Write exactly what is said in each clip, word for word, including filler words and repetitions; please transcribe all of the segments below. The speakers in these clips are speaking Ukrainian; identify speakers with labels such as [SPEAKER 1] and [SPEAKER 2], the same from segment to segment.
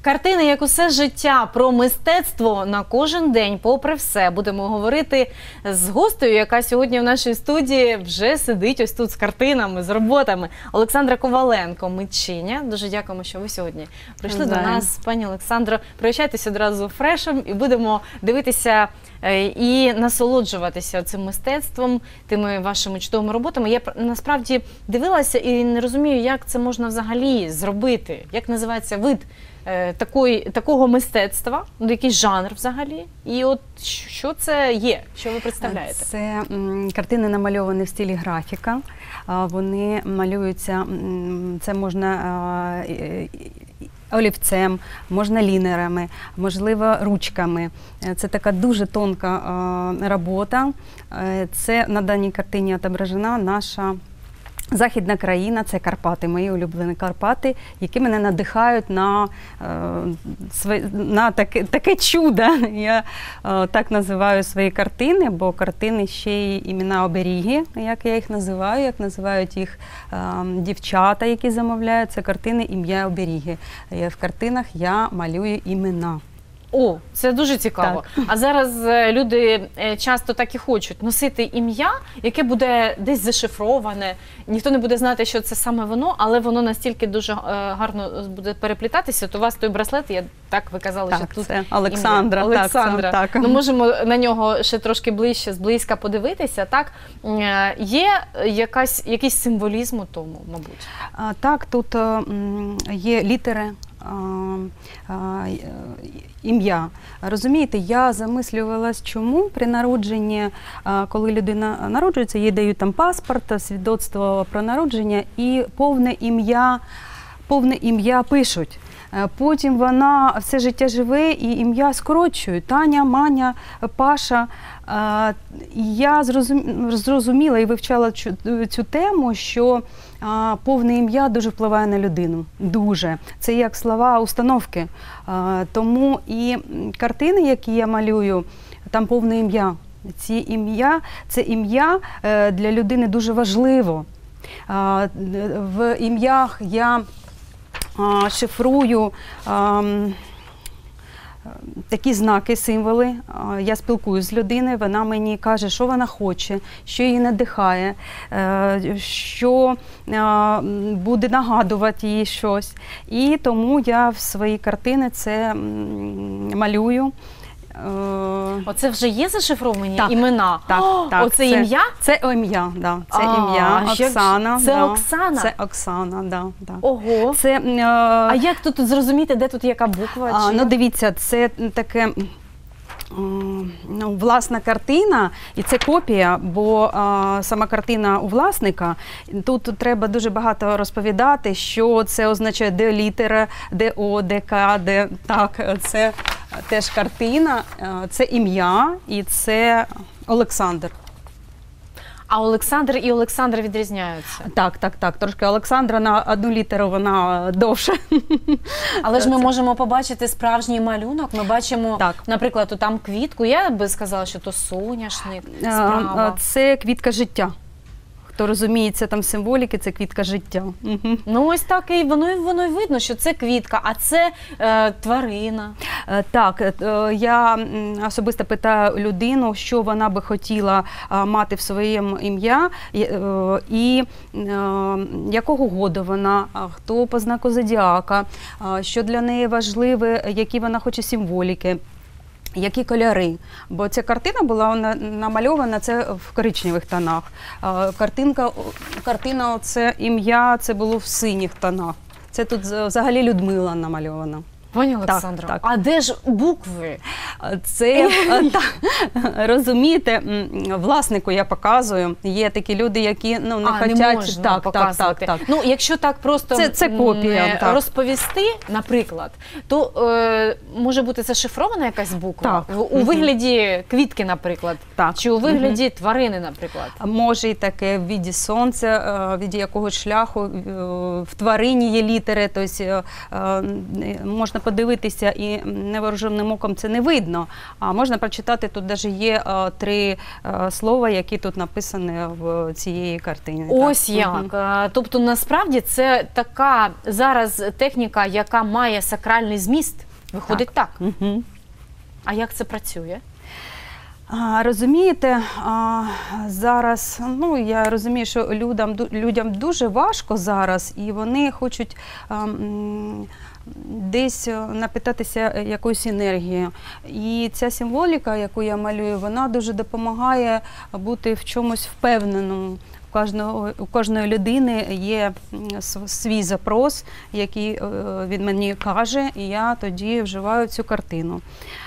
[SPEAKER 1] Картини, як усе життя, про мистецтво на кожен день, попри все. Будемо говорити з гостею, яка сьогодні в нашій студії вже сидить ось тут з картинами, з роботами. Олександра Коваленко, митчиня. Дуже дякуємо, що ви сьогодні прийшли Знаємо. до нас. Пані Олександро, пригощайтеся одразу фрешем і будемо дивитися і насолоджуватися цим мистецтвом, тими вашими чудовими роботами. Я насправді дивилася і не розумію, як це можна взагалі зробити, як називається вид такої, такого мистецтва, якийсь жанр взагалі. І от що це є, що ви представляєте?
[SPEAKER 2] Це м, картини намальовані в стилі графіка. А, вони малюються, м, це можна а, олівцем, можна лінерами, можливо, ручками. Це така дуже тонка а, робота. Це на даній картині відображена наша західна країна, це Карпати, мої улюблені Карпати, які мене надихають на, на таке, таке чудо. Я так називаю свої картини, бо картини ще й імена оберіги, як я їх називаю, як називають їх дівчата, які замовляють. Це картини ім'я оберіги. В картинах я малюю імена.
[SPEAKER 1] О, це дуже цікаво. Так. А зараз люди часто так і хочуть носити ім'я, яке буде десь зашифроване. Ніхто не буде знати, що це саме воно, але воно настільки дуже гарно буде переплітатися. То у вас той браслет, я так ви казали,
[SPEAKER 2] так,
[SPEAKER 1] що тут
[SPEAKER 2] це Олександра.
[SPEAKER 1] Олександра.
[SPEAKER 2] Так, так.
[SPEAKER 1] Ми можемо на нього ще трошки ближче, зблизька подивитися. Так? Є якась, якийсь символізм у тому, мабуть?
[SPEAKER 2] А, так, тут є літери. Ім'я. Розумієте, я замислювалась, чому при народженні, коли людина народжується, їй дають там паспорт, свідоцтво про народження і повне ім'я, повне ім'я пишуть. Потім вона все життя живе і ім'я скорочують. Таня, Маня, Паша. Я зрозуміла і вивчала цю тему, що повне ім'я дуже впливає на людину. Дуже. Це як слова установки. Тому і картини, які я малюю, там повне ім'я. Ці ім'я, це ім'я для людини дуже важливо. В ім'ях я шифрую такі знаки, символи. Я спілкуюся з людиною, вона мені каже, що вона хоче, що її надихає, що буде нагадувати їй щось. І тому я в свої картини це малюю.
[SPEAKER 1] Оце вже є зашифровані
[SPEAKER 2] так,
[SPEAKER 1] імена?
[SPEAKER 2] Так,
[SPEAKER 1] О,
[SPEAKER 2] так.
[SPEAKER 1] Оце ім'я?
[SPEAKER 2] Це ім'я, да. Це ім'я Оксана.
[SPEAKER 1] Це
[SPEAKER 2] да.
[SPEAKER 1] Оксана?
[SPEAKER 2] Це Оксана, да, да.
[SPEAKER 1] Ого.
[SPEAKER 2] Це, е...
[SPEAKER 1] А як тут зрозуміти, де тут яка буква?
[SPEAKER 2] А,
[SPEAKER 1] чи...
[SPEAKER 2] Ну, дивіться, це таке... Ну, власна картина, і це копія, бо а, сама картина у власника. Тут треба дуже багато розповідати, що це означає, де літера, де О, де К, де... Так, це теж картина, це ім'я і це Олександр.
[SPEAKER 1] А Олександр і Олександра відрізняються?
[SPEAKER 2] Так, так, так. Трошки Олександра на одну літеру, вона довше.
[SPEAKER 1] Але ж ми можемо побачити справжній малюнок. Ми бачимо, так, наприклад, там квітку. Я би сказала, що то соняшник справа.
[SPEAKER 2] Це квітка життя. Хто розуміється там символіки, це квітка життя. Угу.
[SPEAKER 1] Ну ось так і воно, воно й видно, що це квітка, а це е, тварина.
[SPEAKER 2] Е, так, е, я особисто питаю людину, що вона би хотіла е, мати в своєму ім'я е, і е, якого году вона, хто по знаку зодіака, е, що для неї важливе, які вона хоче символіки. Які кольори, бо ця картина була намальована це в коричневих тонах. Картинка, картина, це ім'я, це було в синіх тонах. Це тут взагалі Людмила намальована.
[SPEAKER 1] Пані Олександро, так, так. А де ж букви?
[SPEAKER 2] Це, так, розумієте, власнику я показую. Є такі люди, які ну, не хочуть...
[SPEAKER 1] не можна
[SPEAKER 2] так,
[SPEAKER 1] показувати.
[SPEAKER 2] Так, так, так.
[SPEAKER 1] Ну, якщо так просто
[SPEAKER 2] це, це копія, так.
[SPEAKER 1] розповісти, наприклад, то е, може бути зашифрована якась буква?
[SPEAKER 2] Так.
[SPEAKER 1] У вигляді квітки, наприклад?
[SPEAKER 2] Так.
[SPEAKER 1] Чи у вигляді угу. тварини, наприклад?
[SPEAKER 2] Може і таке, в віді сонця, в віді якогось шляху, в тварині є літери, тобто можна подивитися і невооруженим оком це не видно, а можна прочитати, тут навіть є е, три е, слова, які тут написані в цієї картині.
[SPEAKER 1] Ось
[SPEAKER 2] так.
[SPEAKER 1] як.
[SPEAKER 2] Угу.
[SPEAKER 1] Тобто, насправді, це така зараз техніка, яка має сакральний зміст. Виходить так. так.
[SPEAKER 2] Угу.
[SPEAKER 1] А як це працює?
[SPEAKER 2] А, розумієте, а, зараз, ну, я розумію, що людям, людям дуже важко зараз, і вони хочуть а, м, десь напитатися якоюсь енергією. І ця символіка, яку я малюю, вона дуже допомагає бути в чомусь впевненому. У кожного, у кожної людини є свій запрос, який він мені каже, і я тоді вживаю цю картину.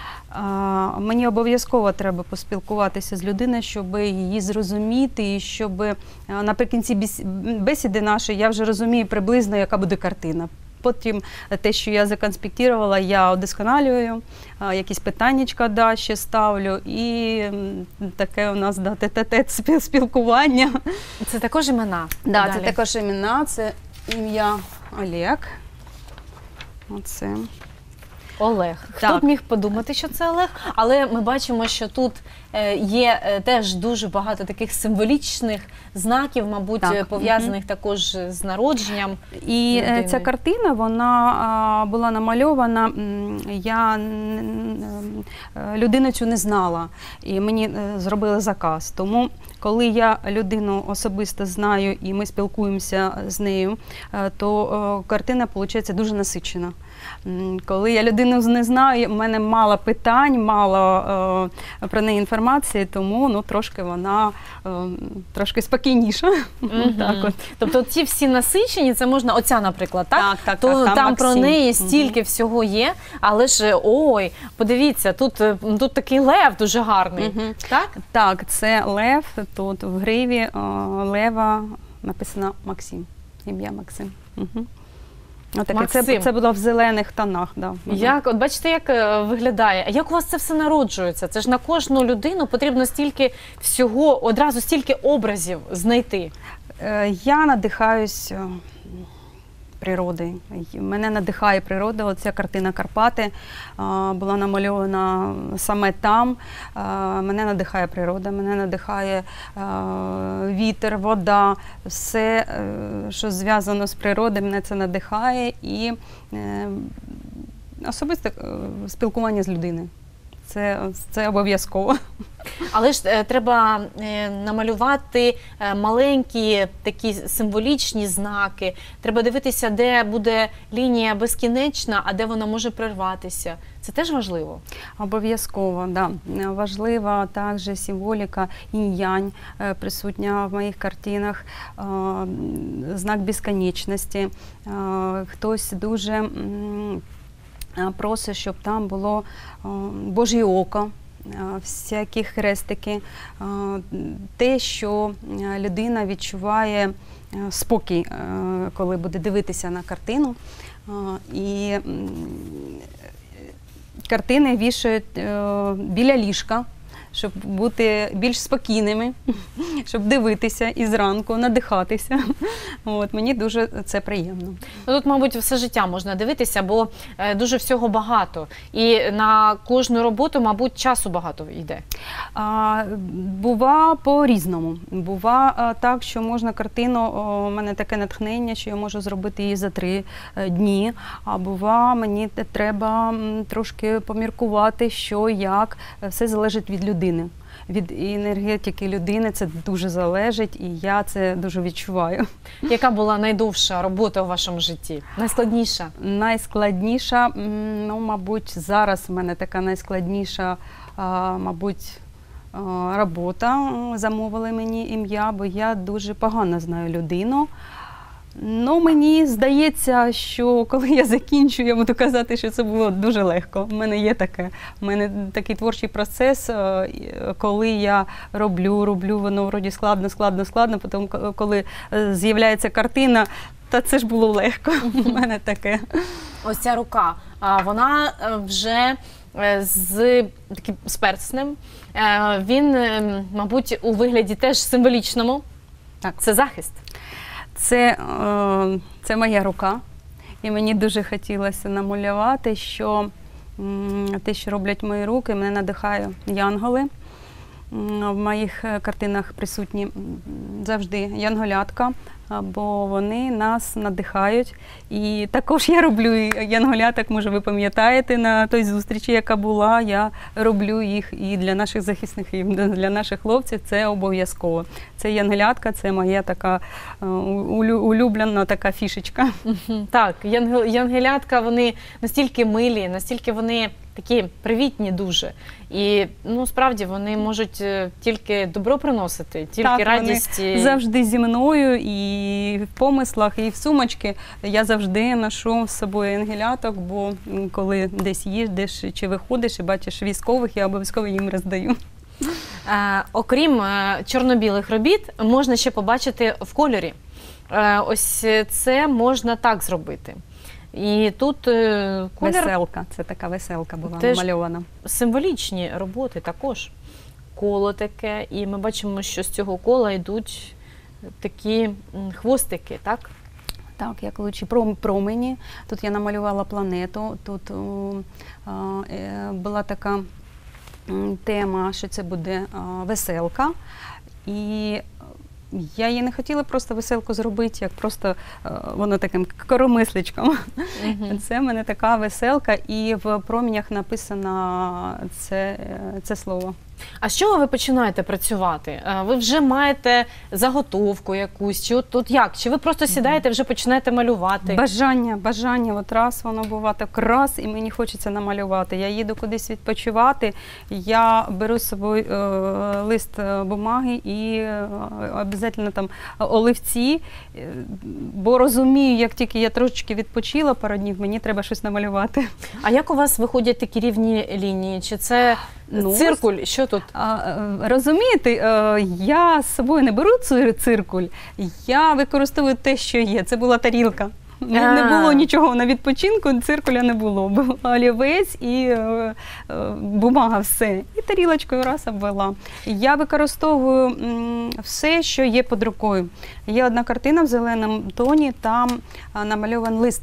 [SPEAKER 2] А, мені обов'язково треба поспілкуватися з людиною, щоб її зрозуміти, і щоб наприкінці бесіди нашої я вже розумію приблизно, яка буде картина. Потім те, що я законспектувала, я удосконалюю, якісь питаннячка да, ще ставлю, і таке у нас да, тет-а-тет спілкування.
[SPEAKER 1] Це також імена?
[SPEAKER 2] Да, це також імена, це ім'я Олег. Оце.
[SPEAKER 1] Олег.
[SPEAKER 2] Так.
[SPEAKER 1] Хто б міг подумати, що це Олег? Але ми бачимо, що тут є теж дуже багато таких символічних знаків, мабуть, пов'язаних mm-hmm. також з народженням.
[SPEAKER 2] І людини. Ця картина, вона була намальована, я людину цю не знала, і мені зробили заказ. Тому, коли я людину особисто знаю і ми спілкуємося з нею, то картина, виходить, дуже насичена. Коли я людину не знаю, в мене мало питань, мало е, про неї інформації, тому ну, трошки вона е, трошки спокійніша.
[SPEAKER 1] Mm-hmm. Так от. Тобто ці всі насичені, це можна, оця, наприклад, так?
[SPEAKER 2] Так, так,
[SPEAKER 1] то
[SPEAKER 2] так,
[SPEAKER 1] там,
[SPEAKER 2] там
[SPEAKER 1] про неї стільки mm-hmm. всього є, але ж, ой, подивіться, тут, тут такий лев дуже гарний,
[SPEAKER 2] mm-hmm.
[SPEAKER 1] так?
[SPEAKER 2] Так, це лев, тут в гриві о, лева написано Максим, ім'я Максим. Угу. Отаке. Це, це було в зелених тонах. Да.
[SPEAKER 1] Як, от бачите, як виглядає. А як у вас це все народжується? Це ж на кожну людину потрібно стільки всього, одразу стільки образів знайти.
[SPEAKER 2] Я надихаюсь природою. Мене надихає природа. Оця картина «Карпати» була намальована саме там. Мене надихає природа, мене надихає вітер, вода. Все, що зв'язано з природою, мене це надихає. І особисте спілкування з людиною. Це, це обов'язково.
[SPEAKER 1] Але ж е, треба е, намалювати е, маленькі такі символічні знаки. Треба дивитися, де буде лінія безкінечна, а де вона може прерватися. Це теж важливо?
[SPEAKER 2] Обов'язково, так. Да. Важлива також символіка інь-янь е, присутня в моїх картинах, е, знак безконечності. Е, хтось дуже м, просить, щоб там було е, Божє око. Всякі хрестики, те, що людина відчуває спокій, коли буде дивитися на картину. І картини вішають біля ліжка, щоб бути більш спокійними, щоб дивитися і зранку, надихатися. От, мені дуже це приємно.
[SPEAKER 1] Ну, тут, мабуть, все життя можна дивитися, бо е, дуже всього багато. І на кожну роботу, мабуть, часу багато йде.
[SPEAKER 2] А, бува по-різному. Бува а, так, що можна картину, у мене таке натхнення, що я можу зробити її за три е, дні. А бува, мені треба м, трошки поміркувати, що, як. Все залежить від людини. Від енергетики людини це дуже залежить, і я це дуже відчуваю.
[SPEAKER 1] Яка була найдовша робота у вашому житті? Найскладніша?
[SPEAKER 2] Найскладніша, ну, мабуть, зараз в мене така найскладніша, мабуть, робота. Замовили мені ім'я, бо я дуже погано знаю людину. Ну, мені здається, що коли я закінчу, я буду казати, що це було дуже легко. У мене є таке. У мене такий творчий процес, коли я роблю, роблю, воно вроді складно, складно, складно, потім, коли з'являється картина, та це ж було легко. У мене таке.
[SPEAKER 1] Ось ця рука, вона вже з таким з перстнем. Він, мабуть, у вигляді теж символічному.
[SPEAKER 2] Так.
[SPEAKER 1] Це захист.
[SPEAKER 2] Це, це моя рука. і мені дуже хотілося намалювати, що м, те, що роблять мої руки, мене надихає янголи. М, В моїх е, картинах присутні м, завжди янголятка, а, бо вони нас надихають. І також я роблю і янголяток, може ви пам'ятаєте, на той зустрічі, яка була, я роблю їх і для наших захисників, для наших хлопців це обов'язково. Це янголятка, це моя така е, улю- улюблена така фішечка.
[SPEAKER 1] Мгм. Так, янгел, янгелятка, вони настільки милі, настільки вони такі привітні дуже. І ну, справді вони можуть е, тільки добро приносити, тільки
[SPEAKER 2] Так, вони
[SPEAKER 1] радість. і-
[SPEAKER 2] Завжди зі мною і в помислах, і в сумочки. Я завжди ношу з собою ангеляток, бо м, коли десь їдеш чи виходиш і бачиш військових, я обов'язково їм роздаю.
[SPEAKER 1] Е, окрім е, чорно-білих робіт, можна ще побачити в кольорі. Е, ось це можна так зробити. І тут е, колір
[SPEAKER 2] Веселка, це така веселка була
[SPEAKER 1] Теж-
[SPEAKER 2] намальована.
[SPEAKER 1] символічні роботи також. Коло таке, і ми бачимо, що з цього кола йдуть такі м, хвостики, так?
[SPEAKER 2] Так, як лучі пром- промені. Тут я намалювала планету. Тут о, а, е, була така м, тема, що це буде а, веселка. І я її не хотіла просто веселку зробити, як просто е, воно таким коромисличком.
[SPEAKER 1] Мгм.
[SPEAKER 2] Це в мене така веселка, і в промінях написано це, е, це слово.
[SPEAKER 1] А з чого ви починаєте працювати? Е, Ви вже маєте заготовку якусь? Чи от тут як? Чи ви просто сідаєте, вже починаєте малювати?
[SPEAKER 2] Бажання, бажання, от раз воно буває так раз, і мені хочеться намалювати. Я їду кудись відпочивати, я беру з собою е, лист е, бумаги і е, обов'язково там олівці, е, бо розумію, як тільки я трошечки відпочила пару днів, мені треба щось намалювати.
[SPEAKER 1] А як у вас виходять такі рівні лінії? Чи це
[SPEAKER 2] Ну,
[SPEAKER 1] циркуль? Що тут?
[SPEAKER 2] А, е, розумієте, е, я з собою не беру цир- циркуль, я використовую те, що є. Це була тарілка. Не, не було
[SPEAKER 1] А.
[SPEAKER 2] нічого на відпочинку, циркуля не було. Був олівець і е, е, бумага, все. І тарілочкою раз обвела. Я використовую м, все, що є під рукою. Є одна картина в зеленому тоні, там а, намальований лист.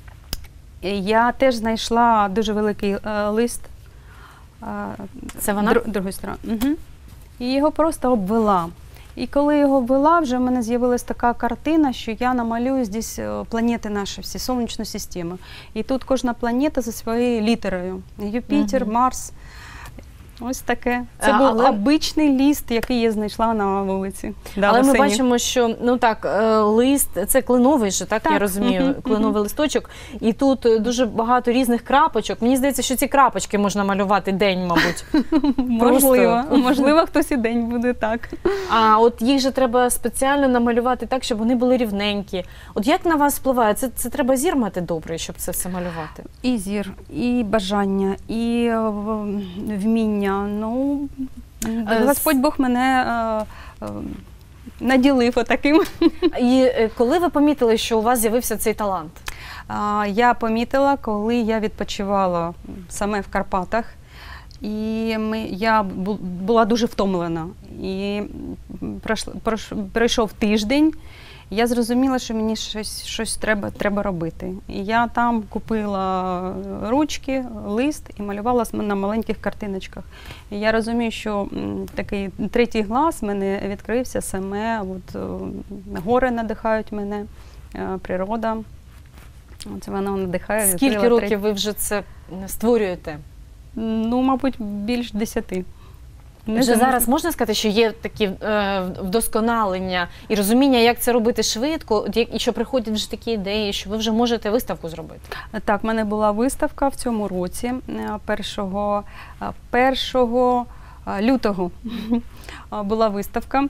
[SPEAKER 2] І я теж знайшла дуже великий е, лист. А,
[SPEAKER 1] Це вона?
[SPEAKER 2] Дру, другої сторони. Угу. І його просто обвела. І коли його обвела, вже в мене з'явилась така картина, що я намалюю здесь е, планети наші, всі, сонячну систему. І тут кожна планета за своєю літерою. Юпітер,
[SPEAKER 1] Мгм.
[SPEAKER 2] Марс. Ось таке. Це
[SPEAKER 1] А,
[SPEAKER 2] був
[SPEAKER 1] але-
[SPEAKER 2] обичний ліст, який я знайшла на вулиці. Да,
[SPEAKER 1] Але
[SPEAKER 2] в
[SPEAKER 1] ми
[SPEAKER 2] осені.
[SPEAKER 1] бачимо, що ну так, е, лист це кленовий же, так, я
[SPEAKER 2] Так.
[SPEAKER 1] розумію,
[SPEAKER 2] Мгм,
[SPEAKER 1] кленовий
[SPEAKER 2] мгм.
[SPEAKER 1] листочок. І тут е, дуже багато різних крапочок. Мені здається, що ці крапочки можна малювати день, мабуть.
[SPEAKER 2] Можливо,
[SPEAKER 1] Просто.
[SPEAKER 2] можливо, хтось і день буде так.
[SPEAKER 1] А от їх же треба спеціально намалювати так, щоб вони були рівненькі. От як на вас впливає? Це, це треба зір мати добрий, щоб це все малювати.
[SPEAKER 2] І зір, і бажання, і е, в- вміння. Ну,
[SPEAKER 1] Е,
[SPEAKER 2] Господь Бог мене е, е, наділив отаким.
[SPEAKER 1] І е, коли ви помітили, що у вас з'явився цей талант?
[SPEAKER 2] А, Я помітила, коли я відпочивала саме в Карпатах, і ми, я бу- була дуже втомлена. І пройшло- прош- пройшов тиждень, я зрозуміла, що мені щось, щось треба, треба робити. І я там купила ручки, лист і малювала с- на маленьких картиночках. І я розумію, що м, такий третій глаз в мене відкрився саме, от, е, гори надихають мене, е, природа. Це вона надихає.
[SPEAKER 1] Скільки
[SPEAKER 2] відкрила
[SPEAKER 1] років
[SPEAKER 2] третій-
[SPEAKER 1] ви вже це створюєте?
[SPEAKER 2] Ну, мабуть, більш десяти. Не
[SPEAKER 1] Вже
[SPEAKER 2] знаю.
[SPEAKER 1] зараз можна сказати, що є такі е, вдосконалення і розуміння, як це робити швидко, от як- і що приходять вже такі ідеї, що ви вже можете виставку зробити.
[SPEAKER 2] Так, в мене була виставка в цьому році, е, першого, е, першого е, лютого е, була виставка.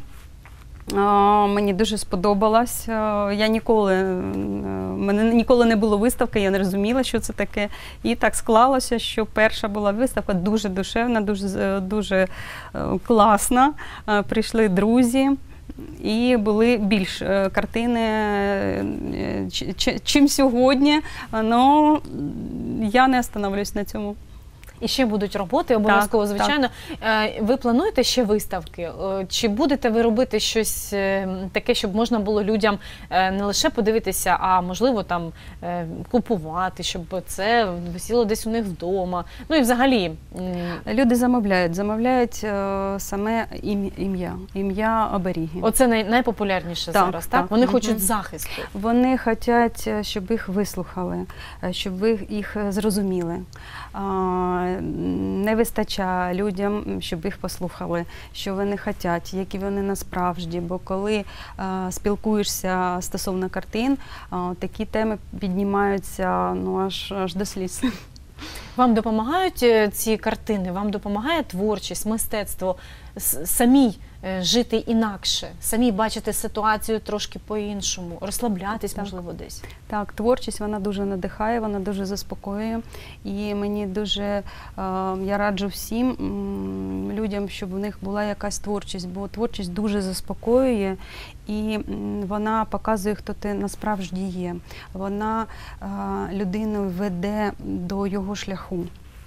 [SPEAKER 2] Е, Мені дуже сподобалась. Е, Я ніколи, е, мене ніколи не було виставки, я не розуміла, що це таке. І так склалося, що перша була виставка дуже душевна, дуже, е, дуже е, класна. Е, Прийшли друзі. І були більш е, картини, е, чи- чи- чим сьогодні, але я не остановлюсь на цьому.
[SPEAKER 1] І ще будуть роботи, обов'язково,
[SPEAKER 2] Так,
[SPEAKER 1] звичайно. Е, Ви плануєте ще виставки? Е, Чи будете ви робити щось е, таке, щоб можна було людям е, не лише подивитися, а можливо там е, купувати, щоб це висіло десь у них вдома? Ну і взагалі, м,
[SPEAKER 2] Люди замовляють, замовляють е, саме ім- ім'я, ім'я оберіги.
[SPEAKER 1] оце най, найпопулярніше
[SPEAKER 2] Так,
[SPEAKER 1] зараз, так?
[SPEAKER 2] так.
[SPEAKER 1] Вони
[SPEAKER 2] Мгм.
[SPEAKER 1] хочуть захисту.
[SPEAKER 2] Вони хочуть, щоб їх вислухали, е, щоб ви їх зрозуміли. А, Не вистачає людям, щоб їх послухали, що вони хочуть, які вони насправді. Бо коли е, спілкуєшся стосовно картин, е, такі теми піднімаються ну, аж, аж до сліз.
[SPEAKER 1] Вам допомагають е, ці картини? Вам допомагає творчість, мистецтво с- самій е, жити інакше, самій бачити ситуацію трошки по-іншому, розслаблятись,
[SPEAKER 2] Так.
[SPEAKER 1] можливо, десь?
[SPEAKER 2] Так, творчість вона дуже надихає, вона дуже заспокоює. І мені дуже е, я раджу всім м, людям, щоб у них була якась творчість, бо творчість дуже заспокоює і м, вона показує, хто ти насправді є. Вона е, людину веде до його шляху.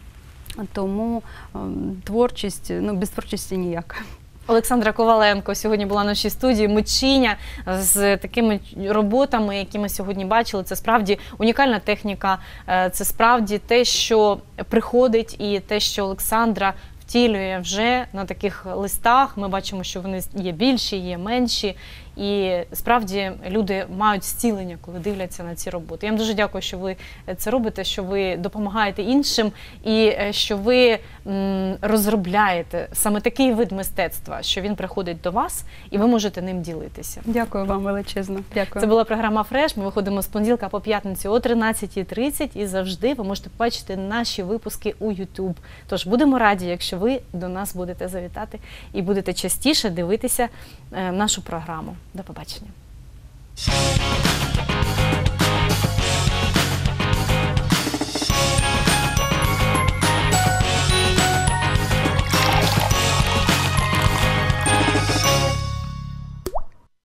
[SPEAKER 2] Тому е, творчість, ну без творчості ніяк.
[SPEAKER 1] Олександра Коваленко сьогодні була в нашій студії, митчиня з такими роботами, які ми сьогодні бачили. Це справді унікальна техніка, е, це справді те, що приходить, і те, що Олександра втілює вже на таких листах. Ми бачимо, що вони є більші, є менші. І справді люди мають зцілення, коли дивляться на ці роботи. Я вам дуже дякую, що ви це робите, що ви допомагаєте іншим і е, що ви м, розробляєте саме такий вид мистецтва, що він приходить до вас і ви можете ним ділитися.
[SPEAKER 2] Дякую вам величезно. Дякую.
[SPEAKER 1] Це була програма «Фреш». Ми виходимо з понеділка по п'ятницю о тринадцятій тридцять і завжди ви можете побачити наші випуски у YouTube. Тож будемо раді, якщо ви до нас будете завітати і будете частіше дивитися е, нашу програму. До побачення.